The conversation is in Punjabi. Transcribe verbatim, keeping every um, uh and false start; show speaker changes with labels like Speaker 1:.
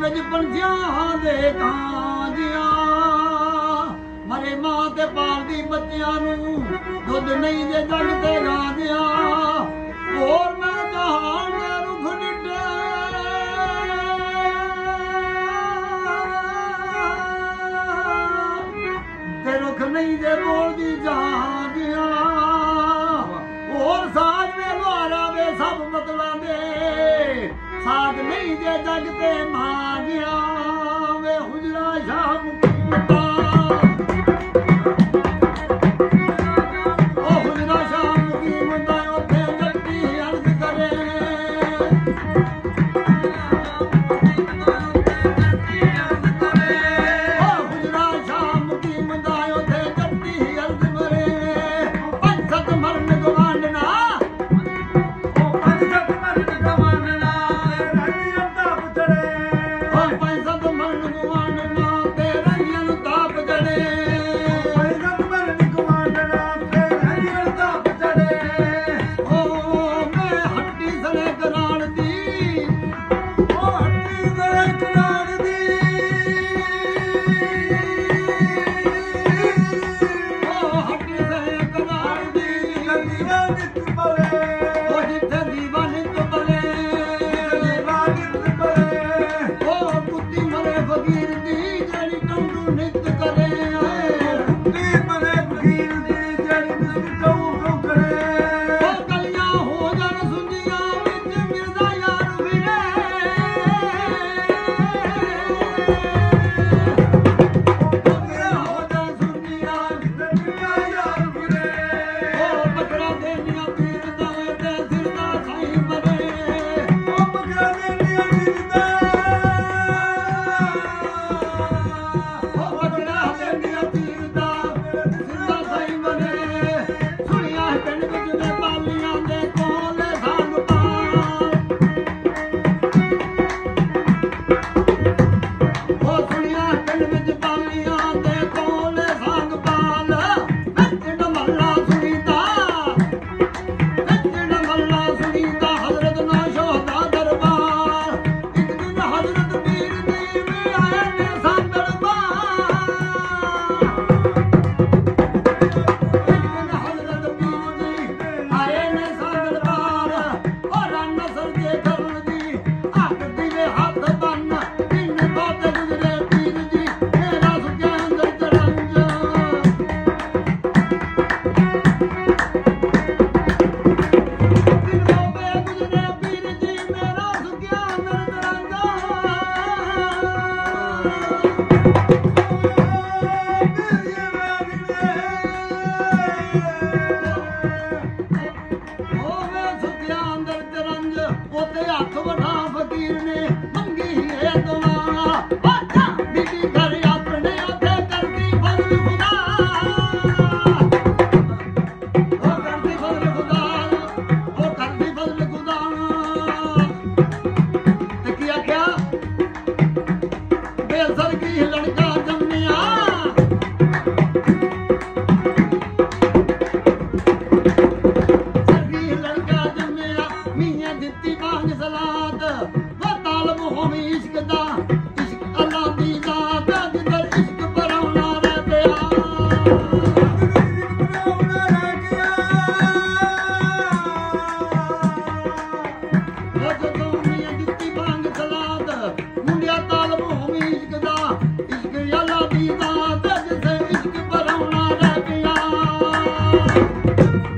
Speaker 1: ਵਿੱਚ ਪੰਛੀਆਂ ਦੇ ਕਾਂਜੀਆਂ ਮਰੇ ਮਾਂ ਤੇ ਪਾਲਦੀ ਬੱਚਿਆਂ ਨੂੰ ਦੁੱਧ ਨਹੀਂ ਜੇ ਜੱਗ ਤੇ ਗਾਂਦਿਆਂ ਹੋਰ ਮੈਂ ਕਹਾਣ ਦੇ ਰੁੱਖ ਡਿੱਟੇ ਤੇ ਰੁੱਖ ਨਹੀਂ ਜੇ ਬੋਲਦੀ ਜਾਂਦਿਆਂ ਹੋਰ ਸਾਜ ਵੇ ਲੋਹਾਰਾ ਵੇ ਸਭ ਮਤਲਾਂ ਦੇ ਸਾਗ ਨਹੀਂ ਜੇ ਜੱਗ ਤੇ ਮਾਂਗਿਆ ਵੇ ਹੁਜਰਾ ਸ਼ਾਮ ਮੁਕੀਮਤਾ ਉਹ ਹੁਜਰਾ ਸ਼ਾਮ ਮੁਕੀਮਤਾ ਉੱਥੇ ਜੱਟੀ ਅਰਜ਼ ਕਰੇ ਉਹ ਹੁਜਰਾ ਸ਼ਾਮ ਮੁਕੀਮਤਾ ਉੱਥੇ ਜੱਟੀ ਅਰਜ਼ ਕਰੇ ਪੰਜ ਸੱਤ ਮਰਨ ਗਵਾਂਢਣਾ
Speaker 2: Thank you.